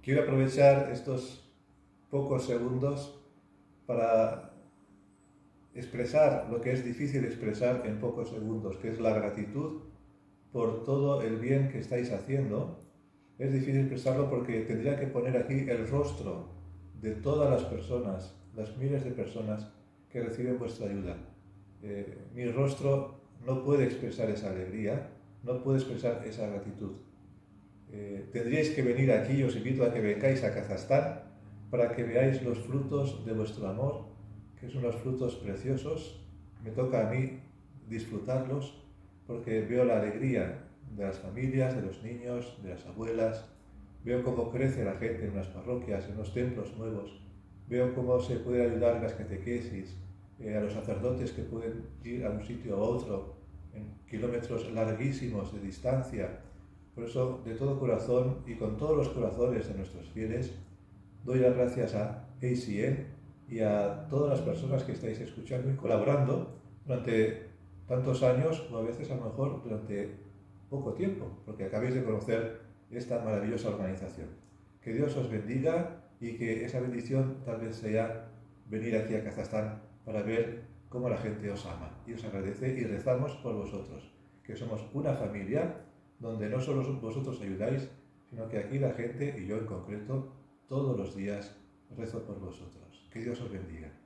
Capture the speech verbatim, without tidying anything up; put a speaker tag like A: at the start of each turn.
A: Quiero aprovechar estos pocos segundos para expresar lo que es difícil expresar en pocos segundos, que es la gratitud por todo el bien que estáis haciendo. Es difícil expresarlo porque tendría que poner aquí el rostro de todas las personas, las miles de personas que reciben vuestra ayuda. Eh, mi rostro no puede expresar esa alegría, no puede expresar esa gratitud. Eh, tendríais que venir aquí, os invito a que vengáis a Kazajstán para que veáis los frutos de vuestro amor, que son unos frutos preciosos. Me toca a mí disfrutarlos porque veo la alegría de las familias, de los niños, de las abuelas, veo cómo crece la gente en unas parroquias, en los templos nuevos, veo cómo se puede ayudar en las catequesis, eh, a los sacerdotes que pueden ir a un sitio a otro en kilómetros larguísimos de distancia. Por eso, de todo corazón y con todos los corazones de nuestros fieles, doy las gracias a A C N y a todas las personas que estáis escuchando y colaborando durante tantos años, o a veces a lo mejor durante poco tiempo, porque acabéis de conocer esta maravillosa organización. Que Dios os bendiga y que esa bendición tal vez sea venir aquí a Kazajstán para ver cómo la gente os ama y os agradece, y rezamos por vosotros, que somos una familia donde no solo vosotros ayudáis, sino que aquí la gente, y yo en concreto, todos los días rezo por vosotros. Que Dios os bendiga.